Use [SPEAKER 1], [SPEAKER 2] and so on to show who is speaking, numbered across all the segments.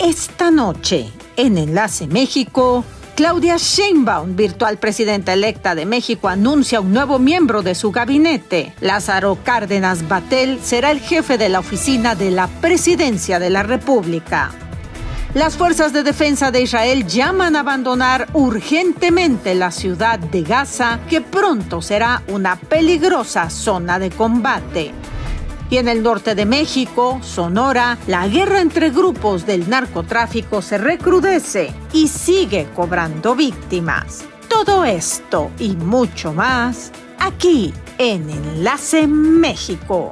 [SPEAKER 1] Esta noche, en Enlace México, Claudia Sheinbaum, virtual presidenta electa de México, anuncia un nuevo miembro de su gabinete. Lázaro Cárdenas Batlle será el jefe de la oficina de la Presidencia de la República. Las fuerzas de defensa de Israel llaman a abandonar urgentemente la ciudad de Gaza, que pronto será una peligrosa zona de combate. Y en el norte de México, Sonora, la guerra entre grupos del narcotráfico se recrudece y sigue cobrando víctimas. Todo esto y mucho más, aquí en Enlace México.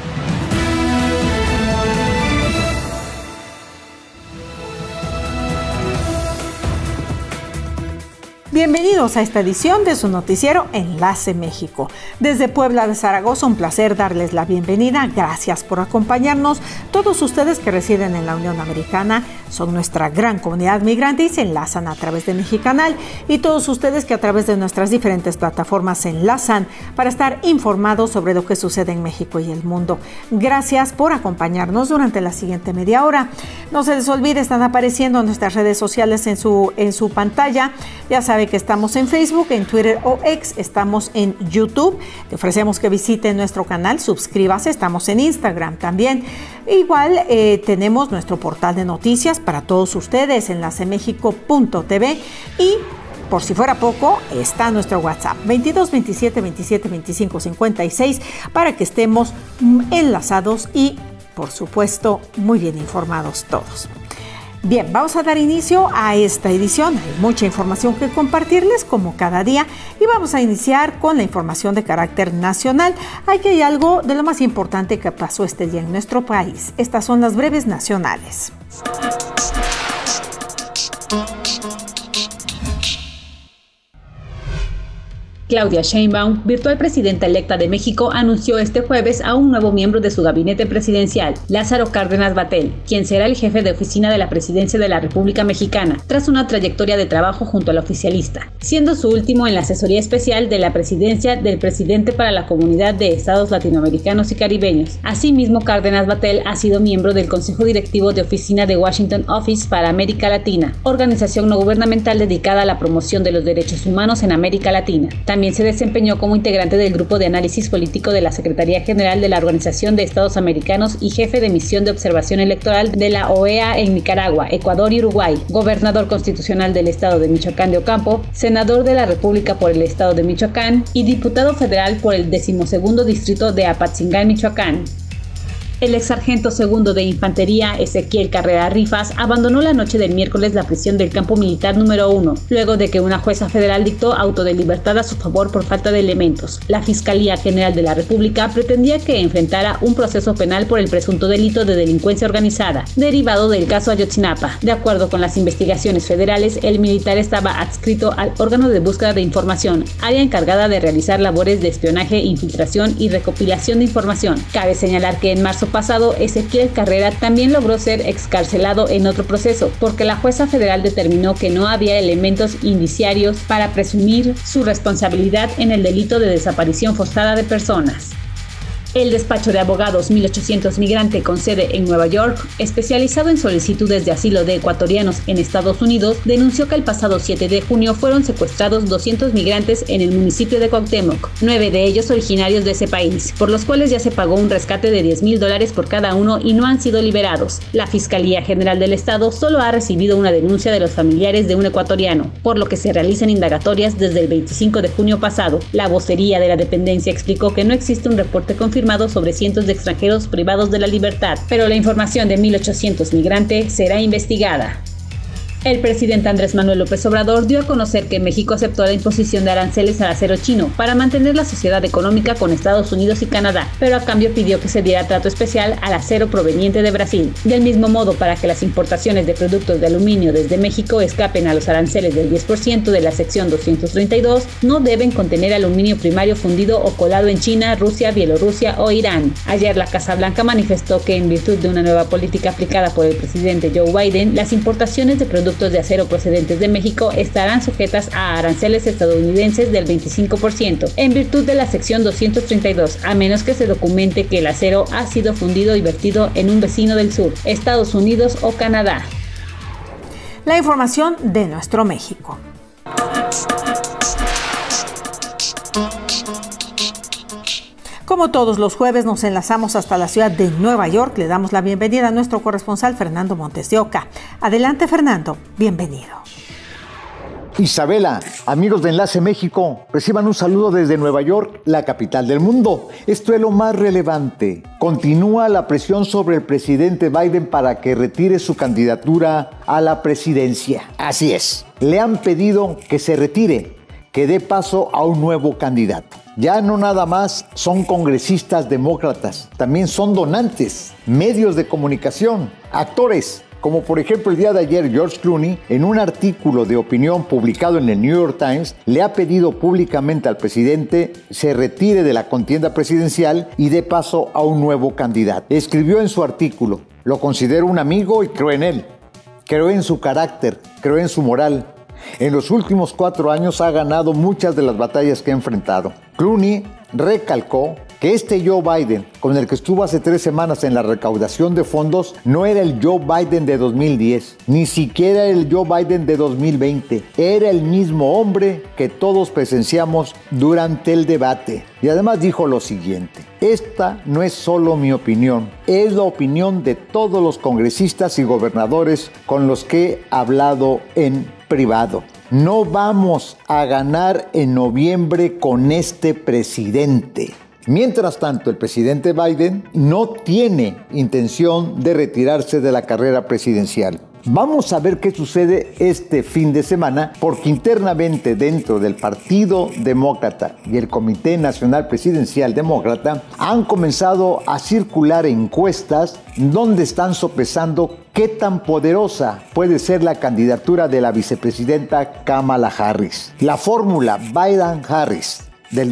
[SPEAKER 1] Bienvenidos a esta edición de su noticiero Enlace México. Desde Puebla de Zaragoza, un placer darles la bienvenida. Gracias por acompañarnos. Todos ustedes que residen en la Unión Americana son nuestra gran comunidad migrante y se enlazan a través de Mexicanal. Y todos ustedes que a través de nuestras diferentes plataformas se enlazan para estar informados sobre lo que sucede en México y el mundo. Gracias por acompañarnos durante la siguiente media hora. No se les olvide, están apareciendo nuestras redes sociales en su pantalla. Ya saben que estamos en Facebook, en Twitter o X, estamos en YouTube. Te ofrecemos que visite nuestro canal, suscríbase, estamos en Instagram también. Igual tenemos nuestro portal de noticias para todos ustedes, enlacemexico.tv, y por si fuera poco, está nuestro WhatsApp 22 27 27 25 56 para que estemos enlazados y, por supuesto, muy bien informados todos. Bien, vamos a dar inicio a esta edición. Hay mucha información que compartirles como cada día y vamos a iniciar con la información de carácter nacional. Aquí hay algo de lo más importante que pasó este día en nuestro país. Estas son las breves nacionales.
[SPEAKER 2] Claudia Sheinbaum, virtual presidenta electa de México, anunció este jueves a un nuevo miembro de su gabinete presidencial, Lázaro Cárdenas Batlle, quien será el jefe de oficina de la Presidencia de la República Mexicana, tras una trayectoria de trabajo junto al oficialista, siendo su último en la asesoría especial de la presidencia del presidente para la Comunidad de Estados Latinoamericanos y Caribeños. Asimismo, Cárdenas Batlle ha sido miembro del Consejo Directivo de Oficina de Washington Office para América Latina, organización no gubernamental dedicada a la promoción de los derechos humanos en América Latina. También se desempeñó como integrante del Grupo de Análisis Político de la Secretaría General de la Organización de Estados Americanos y jefe de misión de observación electoral de la OEA en Nicaragua, Ecuador y Uruguay, gobernador constitucional del estado de Michoacán de Ocampo, senador de la República por el estado de Michoacán y diputado federal por el 12º distrito de Apatzingán, Michoacán. El ex sargento segundo de Infantería, Ezequiel Carrera Rifas, abandonó la noche del miércoles la prisión del campo militar número 1, luego de que una jueza federal dictó auto de libertad a su favor por falta de elementos. La Fiscalía General de la República pretendía que enfrentara un proceso penal por el presunto delito de delincuencia organizada, derivado del caso Ayotzinapa. De acuerdo con las investigaciones federales, el militar estaba adscrito al órgano de búsqueda de información, área encargada de realizar labores de espionaje, infiltración y recopilación de información. Cabe señalar que en marzo pasado, Ezequiel Carrera también logró ser excarcelado en otro proceso, porque la jueza federal determinó que no había elementos indiciarios para presumir su responsabilidad en el delito de desaparición forzada de personas. El despacho de abogados 1800 Migrante, con sede en Nueva York, especializado en solicitudes de asilo de ecuatorianos en Estados Unidos, denunció que el pasado 7 de junio fueron secuestrados 200 migrantes en el municipio de Cuauhtémoc, 9 de ellos originarios de ese país, por los cuales ya se pagó un rescate de $10,000 por cada uno y no han sido liberados. La Fiscalía General del Estado solo ha recibido una denuncia de los familiares de un ecuatoriano, por lo que se realizan indagatorias desde el 25 de junio pasado. La vocería de la dependencia explicó que no existe un reporte confirmado sobre cientos de extranjeros privados de la libertad, pero la información de 1800 Migrante será investigada. El presidente Andrés Manuel López Obrador dio a conocer que México aceptó la imposición de aranceles al acero chino para mantener la sociedad económica con Estados Unidos y Canadá, pero a cambio pidió que se diera trato especial al acero proveniente de Brasil. Del mismo modo, para que las importaciones de productos de aluminio desde México escapen a los aranceles del 10% de la sección 232, no deben contener aluminio primario fundido o colado en China, Rusia, Bielorrusia o Irán. Ayer la Casa Blanca manifestó que en virtud de una nueva política aplicada por el presidente Joe Biden, las importaciones de productos de acero procedentes de México estarán sujetas a aranceles estadounidenses del 25%, en virtud de la sección 232, a menos que se documente que el acero ha sido fundido y vertido en un vecino del sur, Estados Unidos o Canadá.
[SPEAKER 1] la información de nuestro México. Como todos los jueves, nos enlazamos hasta la ciudad de Nueva York. Le damos la bienvenida a nuestro corresponsal Fernando Montes de Oca. Adelante, Fernando, bienvenido.
[SPEAKER 3] Isabela, amigos de Enlace México, reciban un saludo desde Nueva York, la capital del mundo. Esto es lo más relevante. Continúa la presión sobre el presidente Biden para que retire su candidatura a la presidencia. Así es, le han pedido que se retire, que dé paso a un nuevo candidato. Ya no nada más son congresistas demócratas, también son donantes, medios de comunicación, actores, como por ejemplo el día de ayer George Clooney, en un artículo de opinión publicado en el New York Times, le ha pedido públicamente al presidente se retire de la contienda presidencial y dé paso a un nuevo candidato. Escribió en su artículo: lo considero un amigo y creo en él, creo en su carácter, creo en su moral. En los últimos 4 años ha ganado muchas de las batallas que ha enfrentado. Clooney recalcó que este Joe Biden, con el que estuvo hace 3 semanas en la recaudación de fondos, no era el Joe Biden de 2010, ni siquiera el Joe Biden de 2020. Era el mismo hombre que todos presenciamos durante el debate. Y además dijo lo siguiente: esta no es solo mi opinión, es la opinión de todos los congresistas y gobernadores con los que he hablado en privado. No vamos a ganar en noviembre con este presidente. Mientras tanto, el presidente Biden no tiene intención de retirarse de la carrera presidencial. Vamos a ver qué sucede este fin de semana, porque internamente dentro del Partido Demócrata y el Comité Nacional Presidencial Demócrata han comenzado a circular encuestas donde están sopesando qué tan poderosa puede ser la candidatura de la vicepresidenta Kamala Harris. La fórmula Biden-Harris del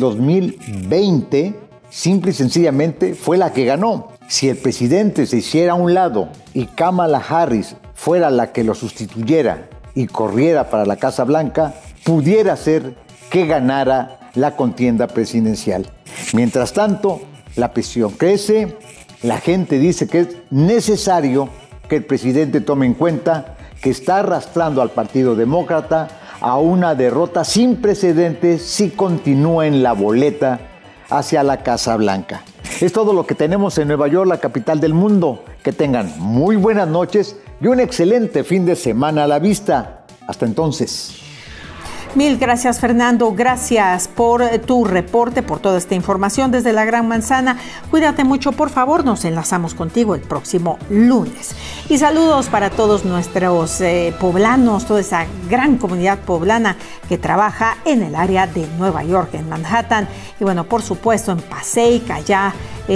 [SPEAKER 3] 2020 simple y sencillamente fue la que ganó. Si el presidente se hiciera a un lado y Kamala Harris fuera la que lo sustituyera y corriera para la Casa Blanca, pudiera ser que ganara la contienda presidencial. Mientras tanto, la presión crece, la gente dice que es necesario que el presidente tome en cuenta que está arrastrando al Partido Demócrata a una derrota sin precedentes si continúa en la boleta hacia la Casa Blanca. Es todo lo que tenemos en Nueva York, la capital del mundo. Que tengan muy buenas noches y un excelente fin de semana a la vista. Hasta entonces.
[SPEAKER 1] Mil gracias, Fernando. Gracias por tu reporte, por toda esta información desde la Gran Manzana. Cuídate mucho, por favor. Nos enlazamos contigo el próximo lunes. Y saludos para todos nuestros poblanos, toda esa gran comunidad poblana que trabaja en el área de Nueva York, en Manhattan. Y bueno, por supuesto, en Passaic, allá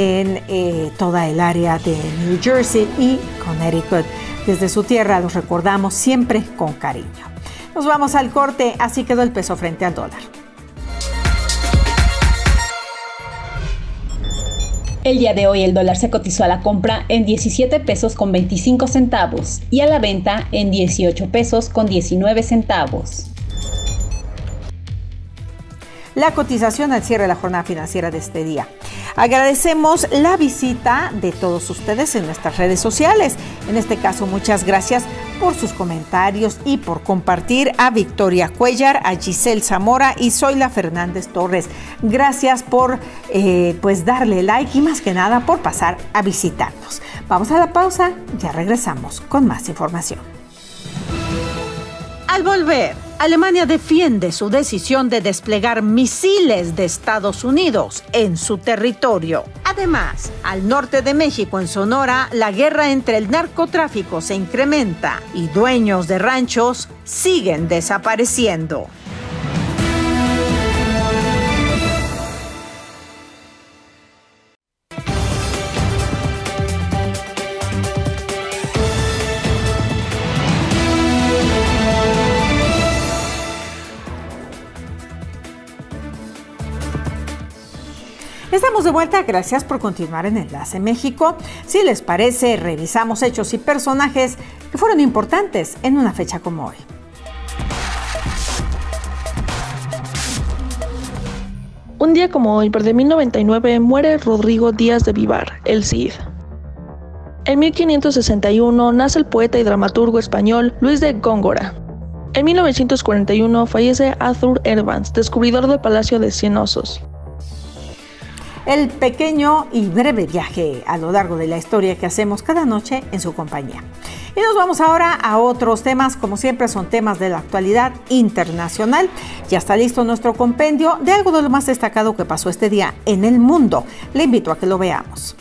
[SPEAKER 1] en toda el área de New Jersey y Connecticut. Desde su tierra los recordamos siempre con cariño. Nos vamos al corte, así quedó el peso frente al dólar.
[SPEAKER 2] El día de hoy el dólar se cotizó a la compra en 17 pesos con 25 centavos y a la venta en 18 pesos con 19 centavos.
[SPEAKER 1] La cotización al cierre de la jornada financiera de este día. Agradecemos la visita de todos ustedes en nuestras redes sociales. En este caso, muchas gracias por sus comentarios y por compartir a Victoria Cuellar, a Giselle Zamora y Zoila Fernández Torres. Gracias por darle like y más que nada por pasar a visitarnos. Vamos a la pausa, ya regresamos con más información. Al volver, Alemania defiende su decisión de desplegar misiles de Estados Unidos en su territorio. Además, al norte de México, en Sonora, la guerra entre el narcotráfico se incrementa y dueños de ranchos siguen desapareciendo. Estamos de vuelta, gracias por continuar en Enlace México. Si les parece, revisamos hechos y personajes que fueron importantes en una fecha como hoy.
[SPEAKER 4] Un día como hoy, pero de 1099, muere Rodrigo Díaz de Vivar, el Cid. En 1561 nace el poeta y dramaturgo español Luis de Góngora. En 1941 fallece Arthur Evans, descubridor del Palacio de Cien Osos.
[SPEAKER 1] El pequeño y breve viaje a lo largo de la historia que hacemos cada noche en su compañía. Y nos vamos ahora a otros temas, como siempre son temas de la actualidad internacional. Ya está listo nuestro compendio de algo de lo más destacado que pasó este día en el mundo. Le invito a que lo veamos.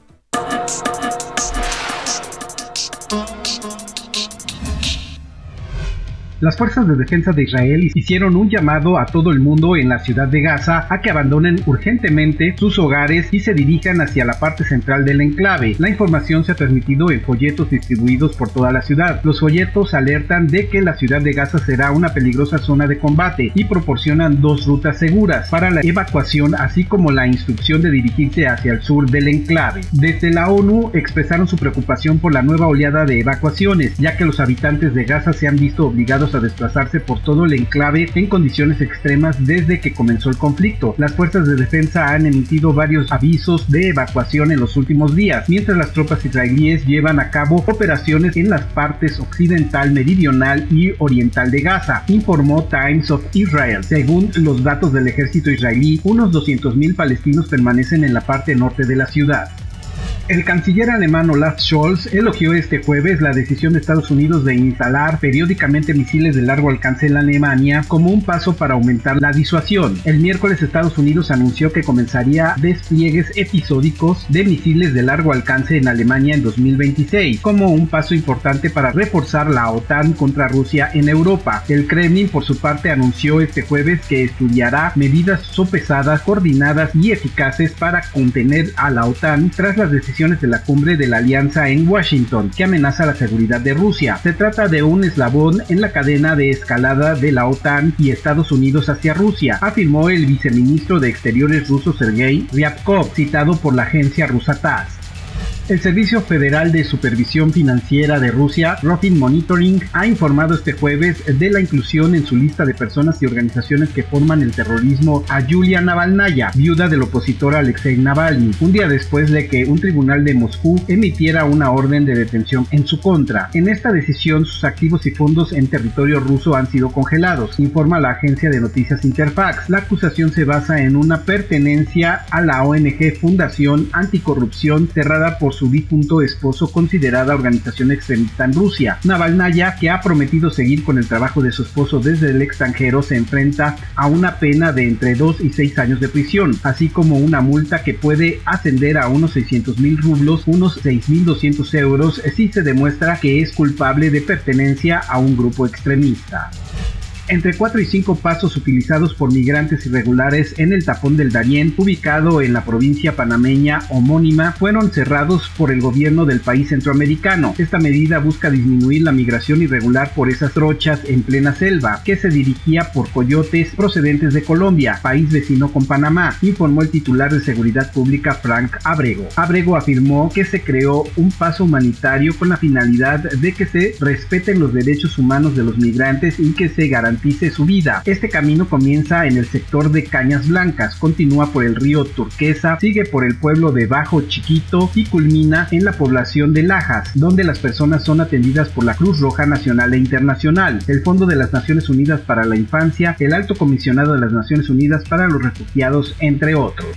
[SPEAKER 5] Las fuerzas de defensa de Israel hicieron un llamado a todo el mundo en la ciudad de Gaza a que abandonen urgentemente sus hogares y se dirijan hacia la parte central del enclave. La información se ha transmitido en folletos distribuidos por toda la ciudad. Los folletos alertan de que la ciudad de Gaza será una peligrosa zona de combate y proporcionan 2 rutas seguras para la evacuación, así como la instrucción de dirigirse hacia el sur del enclave. Desde la ONU expresaron su preocupación por la nueva oleada de evacuaciones, ya que los habitantes de Gaza se han visto obligados a desplazarse por todo el enclave en condiciones extremas desde que comenzó el conflicto. Las fuerzas de defensa han emitido varios avisos de evacuación en los últimos días, mientras las tropas israelíes llevan a cabo operaciones en las partes occidental, meridional y oriental de Gaza, informó Times of Israel. Según los datos del ejército israelí, unos 200,000 palestinos permanecen en la parte norte de la ciudad. El canciller alemán Olaf Scholz elogió este jueves la decisión de Estados Unidos de instalar periódicamente misiles de largo alcance en Alemania como un paso para aumentar la disuasión. El miércoles Estados Unidos anunció que comenzaría despliegues episódicos de misiles de largo alcance en Alemania en 2026, como un paso importante para reforzar la OTAN contra Rusia en Europa. El Kremlin, por su parte, anunció este jueves que estudiará medidas sopesadas, coordinadas y eficaces para contener a la OTAN tras las decisiones de la cumbre de la alianza en Washington, que amenaza la seguridad de Rusia. Se trata de un eslabón en la cadena de escalada de la OTAN y Estados Unidos hacia Rusia, afirmó el viceministro de Exteriores ruso Sergei Ryabkov, citado por la agencia rusa TASS. El Servicio Federal de Supervisión Financiera de Rusia, Rofin Monitoring, ha informado este jueves de la inclusión en su lista de personas y organizaciones que forman el terrorismo a Yulia Navalnaya, viuda del opositor Alexei Navalny, un día después de que un tribunal de Moscú emitiera una orden de detención en su contra. En esta decisión, sus activos y fondos en territorio ruso han sido congelados, informa la agencia de noticias Interfax. La acusación se basa en una pertenencia a la ONG Fundación Anticorrupción, cerrada por su difunto esposo, considerada organización extremista en Rusia. Navalnaya, que ha prometido seguir con el trabajo de su esposo desde el extranjero, se enfrenta a una pena de entre 2 y 6 años de prisión, así como una multa que puede ascender a unos 600,000 rublos, unos 6.200 euros, si se demuestra que es culpable de pertenencia a un grupo extremista. Entre 4 y 5 pasos utilizados por migrantes irregulares en el tapón del Darién, ubicado en la provincia panameña homónima, fueron cerrados por el gobierno del país centroamericano. Esta medida busca disminuir la migración irregular por esas trochas en plena selva, que se dirigía por coyotes procedentes de Colombia, país vecino con Panamá, informó el titular de Seguridad Pública Frank Abrego. Abrego afirmó que se creó un paso humanitario con la finalidad de que se respeten los derechos humanos de los migrantes y que se garantice su vida. Este camino comienza en el sector de Cañas Blancas, continúa por el río Turquesa, sigue por el pueblo de Bajo Chiquito y culmina en la población de Lajas, donde las personas son atendidas por la Cruz Roja Nacional e Internacional, el Fondo de las Naciones Unidas para la Infancia, el Alto Comisionado de las Naciones Unidas para los Refugiados, entre otros.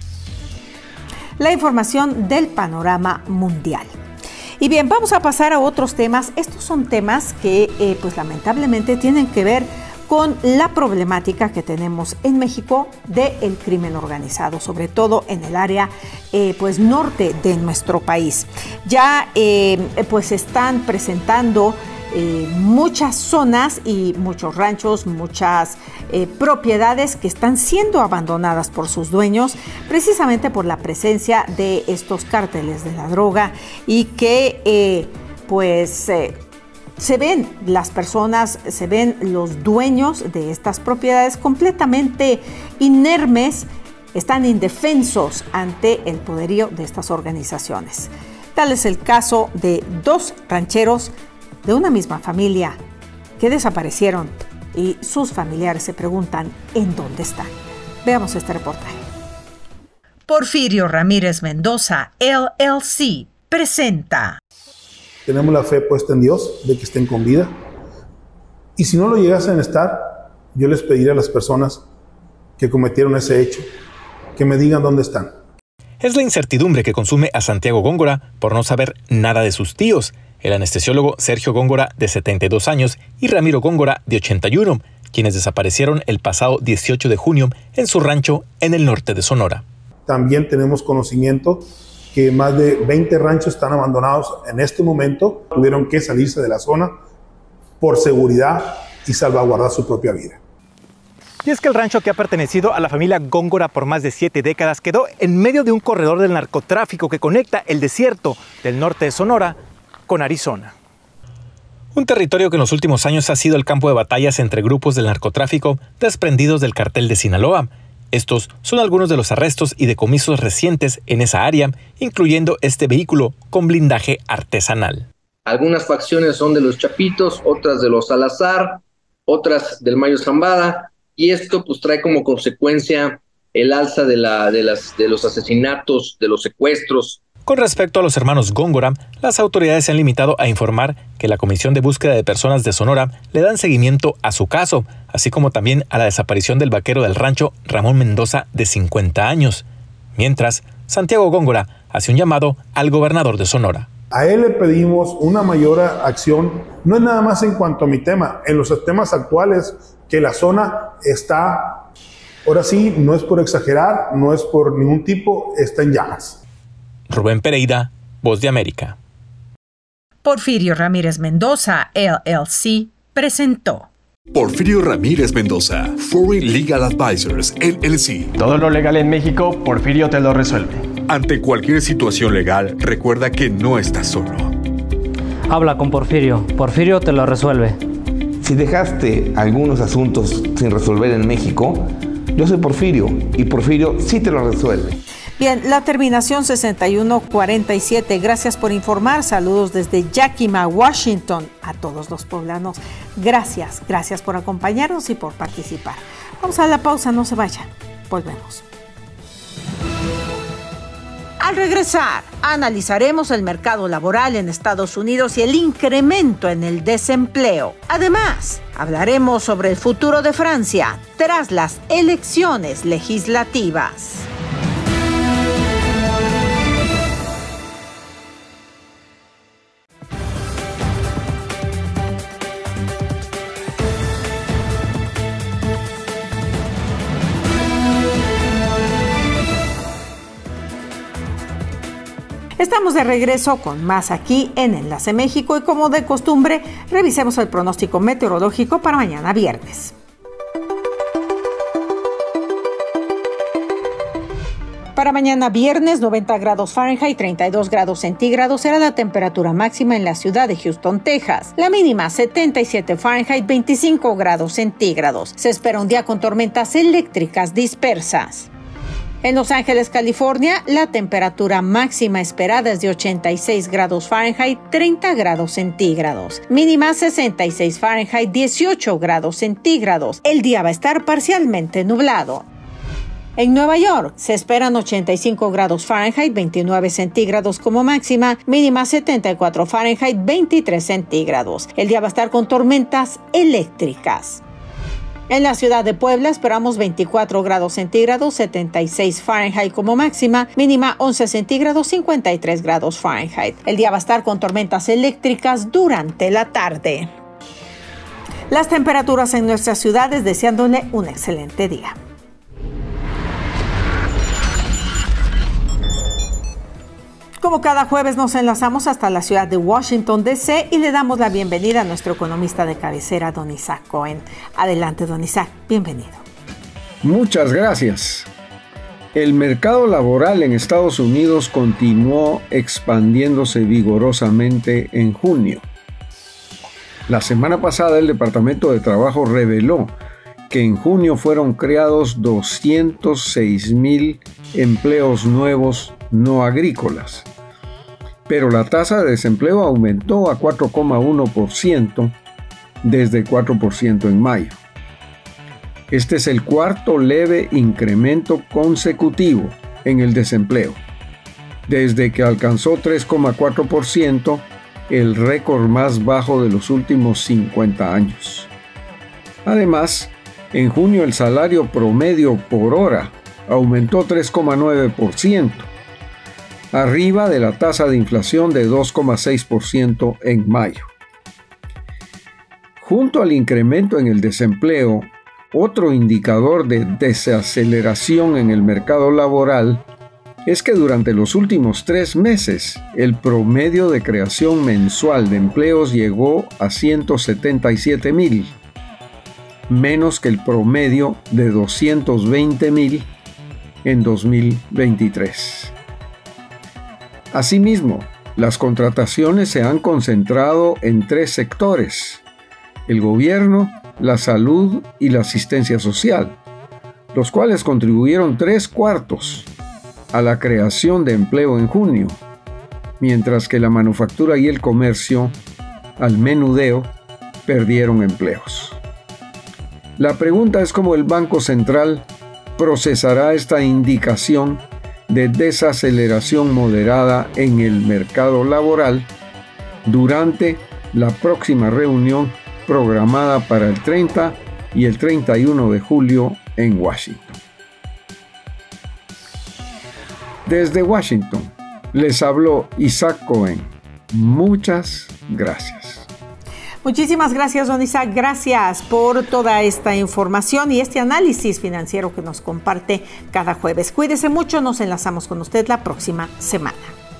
[SPEAKER 1] La información del panorama mundial. Y bien, vamos a pasar a otros temas. Estos son temas que pues lamentablemente tienen que ver con la problemática que tenemos en México del crimen organizado, sobre todo en el área pues norte de nuestro país. Ya pues están presentando muchas zonas y muchos ranchos, muchas propiedades que están siendo abandonadas por sus dueños precisamente por la presencia de estos cárteles de la droga y que se ven las personas, se ven los dueños de estas propiedades completamente inermes, están indefensos ante el poderío de estas organizaciones. Tal es el caso de 2 rancheros de una misma familia que desaparecieron y sus familiares se preguntan en dónde están. Veamos este reportaje.
[SPEAKER 6] Porfirio Ramírez Mendoza, LLC,
[SPEAKER 1] presenta.
[SPEAKER 6] Tenemos la fe puesta en Dios de que estén con vida. Y si no lo llegasen a estar, yo les pediré a las personas que cometieron ese hecho que me digan dónde están.
[SPEAKER 7] Es la incertidumbre que consume a Santiago Góngora por no saber nada de sus tíos, el anestesiólogo Sergio Góngora, de 72 años, y Ramiro Góngora, de 81, quienes desaparecieron el pasado 18 de junio en su rancho en el norte de Sonora.
[SPEAKER 6] También tenemos conocimiento que más de 20 ranchos están abandonados en este momento. Tuvieron que salirse de la zona por seguridad y salvaguardar su propia vida.
[SPEAKER 7] Y es que el rancho, que ha pertenecido a la familia Góngora por más de 7 décadas, quedó en medio de un corredor del narcotráfico que conecta el desierto del norte de Sonora con Arizona. Un territorio que en los últimos años ha sido el campo de batallas entre grupos del narcotráfico desprendidos del cartel de Sinaloa. Estos son algunos de los arrestos y decomisos recientes en esa área, incluyendo este vehículo con blindaje artesanal.
[SPEAKER 8] Algunas facciones son de los Chapitos, otras de los Salazar, otras del Mayo Zambada, y esto pues trae como consecuencia el alza de los asesinatos, de los secuestros.
[SPEAKER 7] Con respecto a los hermanos Góngora, las autoridades se han limitado a informar que la Comisión de Búsqueda de Personas de Sonora le dan seguimiento a su caso, así como también a la desaparición del vaquero del rancho Ramón Mendoza, de 50 años. Mientras, Santiago Góngora hace un llamado al gobernador de Sonora.
[SPEAKER 6] A él le pedimos una mayor acción, no es nada más en cuanto a mi tema, en los temas actuales, que la zona está, ahora sí, no es por exagerar, no es por ningún tipo, está en llamas.
[SPEAKER 7] Rubén Pereira, Voz de América.
[SPEAKER 1] Porfirio Ramírez Mendoza, LLC, presentó.
[SPEAKER 9] Porfirio Ramírez Mendoza, Foreign Legal Advisors, LLC.
[SPEAKER 10] Todo lo legal en México, Porfirio te lo resuelve.
[SPEAKER 9] Ante cualquier situación legal, recuerda que no estás solo.
[SPEAKER 11] Habla con Porfirio. Porfirio te lo resuelve.
[SPEAKER 12] Si dejaste algunos asuntos sin resolver en México, yo soy Porfirio y Porfirio sí te lo resuelve.
[SPEAKER 1] Bien, la terminación 6147. Gracias por informar. Saludos desde Yakima, Washington, a todos los poblanos. Gracias por acompañarnos y por participar. Vamos a la pausa, no se vayan. Volvemos. Al regresar, analizaremos el mercado laboral en Estados Unidos y el incremento en el desempleo. Además, hablaremos sobre el futuro de Francia tras las elecciones legislativas. Estamos de regreso con más aquí en Enlace México y, como de costumbre, revisemos el pronóstico meteorológico para mañana viernes. Para mañana viernes, 90 grados Fahrenheit, 32 grados centígrados será la temperatura máxima en la ciudad de Houston, Texas. La mínima 77 Fahrenheit, 25 grados centígrados. Se espera un día con tormentas eléctricas dispersas. En Los Ángeles, California, la temperatura máxima esperada es de 86 grados Fahrenheit, 30 grados centígrados. Mínima 66 Fahrenheit, 18 grados centígrados. El día va a estar parcialmente nublado. En Nueva York se esperan 85 grados Fahrenheit, 29 centígrados como máxima, mínima 74 Fahrenheit, 23 centígrados. El día va a estar con tormentas eléctricas. En la ciudad de Puebla esperamos 24 grados centígrados, 76 Fahrenheit como máxima, mínima 11 centígrados, 53 grados Fahrenheit. El día va a estar con tormentas eléctricas durante la tarde. Las temperaturas en nuestras ciudades, deseándole un excelente día. Como cada jueves nos enlazamos hasta la ciudad de Washington, D.C. y le damos la bienvenida a nuestro economista de cabecera, don Isaac Cohen. Adelante, don Isaac, bienvenido.
[SPEAKER 13] Muchas gracias. El mercado laboral en Estados Unidos continuó expandiéndose vigorosamente en junio. La semana pasada el Departamento de Trabajo reveló que en junio fueron creados 206,000 empleos nuevos no agrícolas. Pero la tasa de desempleo aumentó a 4,1% desde 4% en mayo. Este es el cuarto leve incremento consecutivo en el desempleo. desde que alcanzó 3,4%, el récord más bajo de los últimos 50 años. Además, en junio el salario promedio por hora aumentó 3,9%, arriba de la tasa de inflación de 2,6% en mayo. Junto al incremento en el desempleo, otro indicador de desaceleración en el mercado laboral es que durante los últimos 3 meses, el promedio de creación mensual de empleos llegó a 177,000, menos que el promedio de 220,000 en 2023. Asimismo, las contrataciones se han concentrado en 3 sectores: el gobierno, la salud y la asistencia social, los cuales contribuyeron 3/4 a la creación de empleo en junio, mientras que la manufactura y el comercio, al menudeo, perdieron empleos. La pregunta es cómo el Banco Central procesará esta indicación de desaceleración moderada en el mercado laboral durante la próxima reunión programada para el 30 y el 31 de julio en Washington. Desde Washington, les habló Isaac Cohen. Muchas gracias.
[SPEAKER 1] Muchísimas gracias, don Isaac. Gracias por toda esta información y este análisis financiero que nos comparte cada jueves. Cuídese mucho, nos enlazamos con usted la próxima semana.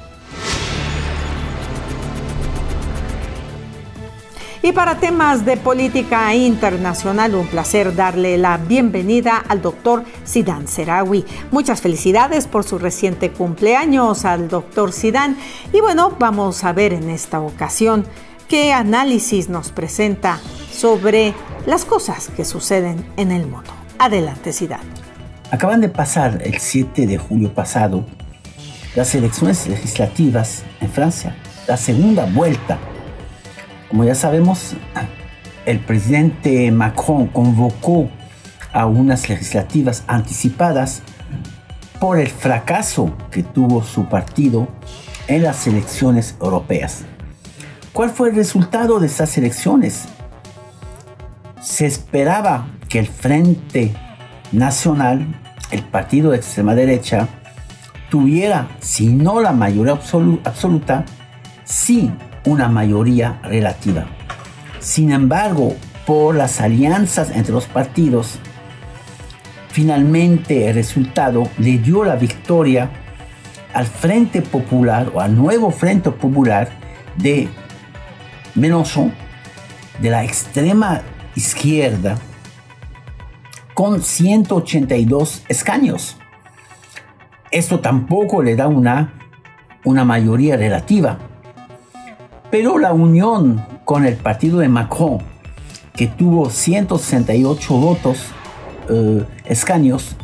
[SPEAKER 1] Y para temas de política internacional, un placer darle la bienvenida al doctor Sidan Seraoui. Muchas felicidades por su reciente cumpleaños al doctor Sidan. Y bueno, vamos a ver en esta ocasión qué análisis nos presenta sobre las cosas que suceden en el mundo. Adelante, Sidan.
[SPEAKER 14] Acaban de pasar el 7 de julio pasado las elecciones legislativas en Francia, la segunda vuelta. Como ya sabemos, el presidente Macron convocó a unas legislativas anticipadas por el fracaso que tuvo su partido en las elecciones europeas. ¿Cuál fue el resultado de estas elecciones? Se esperaba que el Frente Nacional, el partido de extrema derecha, tuviera, si no la mayoría absoluta, sí una mayoría relativa. Sin embargo, por las alianzas entre los partidos, finalmente el resultado le dio la victoria al Frente Popular o al nuevo Frente Popular de Mélenchon, de la extrema izquierda, con 182 escaños. Esto tampoco le da una mayoría relativa. Pero la unión con el partido de Macron, que tuvo 168 escaños,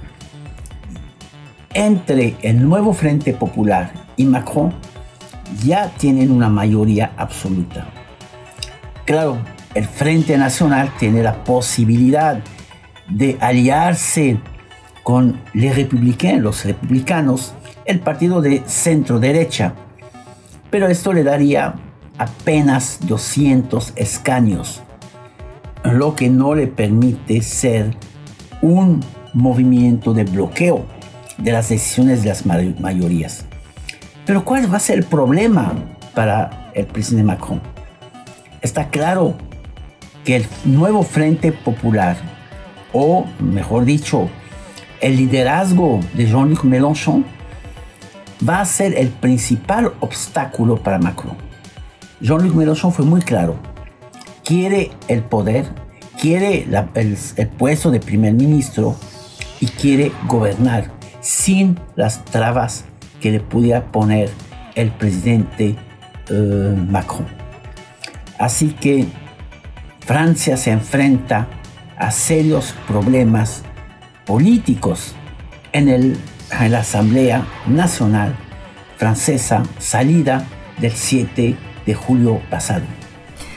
[SPEAKER 14] entre el nuevo Frente Popular y Macron, ya tienen una mayoría absoluta. Claro, el Frente Nacional tiene la posibilidad de aliarse con los republicanos, el partido de centro derecha, pero esto le daría apenas 200 escaños, lo que no le permite ser un movimiento de bloqueo de las decisiones de las mayorías. Pero ¿cuál va a ser el problema para el presidente Macron? Está claro que el nuevo Frente Popular, o mejor dicho, el liderazgo de Jean-Luc Mélenchon, va a ser el principal obstáculo para Macron. Jean-Luc Mélenchon fue muy claro. Quiere el poder, quiere el puesto de primer ministro y quiere gobernar sin las trabas que le pudiera poner el presidente Macron. Así que Francia se enfrenta a serios problemas políticos en la Asamblea Nacional Francesa, salida del 7 de julio pasado.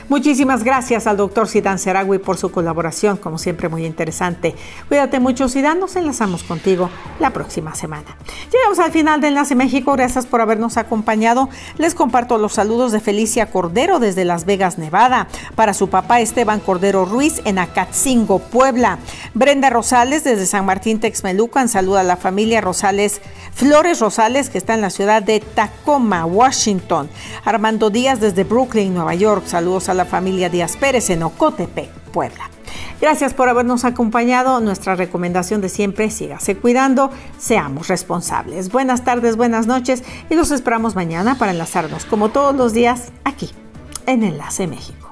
[SPEAKER 1] Muchísimas gracias al doctor Zidane Seragui por su colaboración, como siempre muy interesante. Cuídate mucho, Zidane, nos enlazamos contigo la próxima semana. Llegamos al final de Enlace México, gracias por habernos acompañado. Les comparto los saludos de Felicia Cordero desde Las Vegas, Nevada, para su papá Esteban Cordero Ruiz en Acatzingo, Puebla. Brenda Rosales desde San Martín Texmelucan saluda a la familia Flores Rosales, que está en la ciudad de Tacoma, Washington. Armando Díaz desde Brooklyn, Nueva York, saludos a la familia Díaz Pérez en Ocotepec, Puebla. Gracias por habernos acompañado. Nuestra recomendación de siempre: sígase cuidando, seamos responsables. Buenas tardes, buenas noches y los esperamos mañana para enlazarnos como todos los días aquí en Enlace México.